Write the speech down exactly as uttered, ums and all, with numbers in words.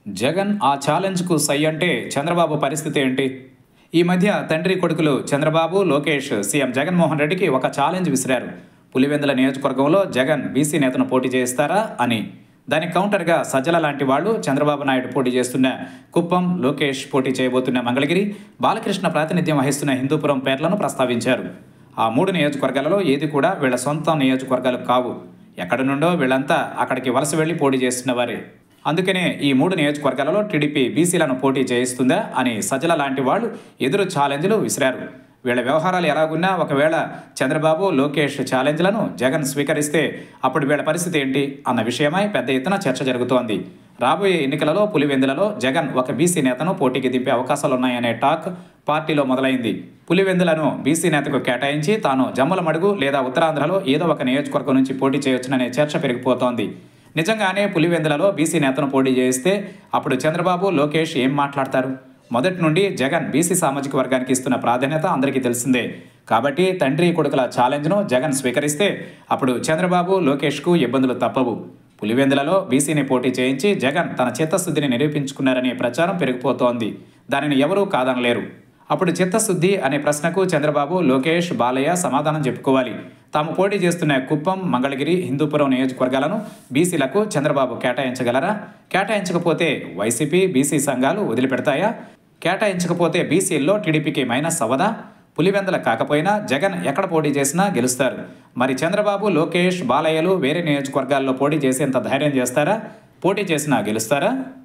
జగన్ ఆ ఛాలెంజ్‌కు సై అంటే చంద్రబాబు పరిస్థితి ఏంటి? ఈ మధ్య తండ్రి కొడుకులు చంద్రబాబు, లోకేష్ సీఎం జగన్మోహన్ రెడ్డికి ఒక ఛాలెంజ్ విసిరారు. పులివెందుల నియోజకవర్గంలో జగన్ బీసీ నేతను పోటీ చేయిస్తారా అని. దానికి కౌంటర్‌గా సజ్జల లాంటి వాళ్ళు చంద్రబాబు నాయుడు పోటీ చేస్తున్న కుప్పం, లోకేష్ పోటీ చేయబోతున్న మంగళగిరి, బాలకృష్ణ ప్రాతినిధ్యం వహిస్తున్న హిందూపురం పేర్లను ప్రస్తావించారు. ఆ మూడు నియోజకవర్గాలలో ఏది కూడా వీళ్ల సొంత నియోజకవర్గాలు కావు. ఎక్కడి నుండో వీళ్లంతా అక్కడికి వలస వెళ్లి పోటీ చేస్తున్న వారే. అందుకనే ఈ మూడు నియోజకవర్గాలలో టీడీపీ బీసీలను పోటీ చేయిస్తుందా అని సజ్జల లాంటి వాళ్ళు ఎదురు ఛాలెంజ్లు విసిరారు. వీళ్ళ వ్యవహారాలు ఎలాగున్నా ఒకవేళ చంద్రబాబు, లోకేష్ ఛాలెంజ్లను జగన్ స్వీకరిస్తే అప్పుడు వీళ్ళ పరిస్థితి ఏంటి అన్న విషయమై పెద్ద ఎత్తున చర్చ జరుగుతోంది. రాబోయే ఎన్నికలలో పులివెందులలో జగన్ ఒక బీసీ నేతను పోటీకి దింపే అవకాశాలున్నాయనే టాక్ పార్టీలో మొదలైంది. పులివెందులను బీసీ నేతకు కేటాయించి తాను జమ్మలమడుగు లేదా ఉత్తరాంధ్రలో ఏదో ఒక నియోజకవర్గం నుంచి పోటీ చేయొచ్చుననే చర్చ పెరిగిపోతోంది. నిజంగానే పులివెందులలో బీసీ నేతను పోటీ చేయిస్తే అప్పుడు చంద్రబాబు, లోకేష్ ఏం మాట్లాడతారు? మొదటి నుండి జగన్ బీసీ సామాజిక వర్గానికి ఇస్తున్న ప్రాధాన్యత అందరికీ తెలిసిందే. కాబట్టి తండ్రి కొడుకుల ఛాలెంజ్ను జగన్ స్వీకరిస్తే అప్పుడు చంద్రబాబు, లోకేష్కు ఇబ్బందులు తప్పవు. పులివెందులలో బీసీని పోటీ చేయించి జగన్ తన చిత్తశుద్ధిని నిరూపించుకున్నారనే ప్రచారం పెరిగిపోతోంది. దానిని ఎవరూ కాదనలేరు. అప్పుడు చిత్తశుద్ధి అనే ప్రశ్నకు చంద్రబాబు, లోకేష్, బాలయ్య సమాధానం చెప్పుకోవాలి. తాము పోటీ చేస్తున్న కుప్పం, మంగళగిరి, హిందూపురం నియోజకవర్గాలను బీసీలకు చంద్రబాబు కేటాయించగలరా? కేటాయించకపోతే వైసీపీ, బీసీ సంఘాలు వదిలిపెడతాయా? కేటాయించకపోతే బీసీల్లో టీడీపీకి మైనస్ అవ్వదా? పులివెందుల కాకపోయినా జగన్ ఎక్కడ పోటీ చేసినా గెలుస్తారు. మరి చంద్రబాబు, లోకేష్, బాలయ్యలు వేరే నియోజకవర్గాల్లో పోటీ చేసేంత ధైర్యం చేస్తారా? పోటీ చేసినా గెలుస్తారా?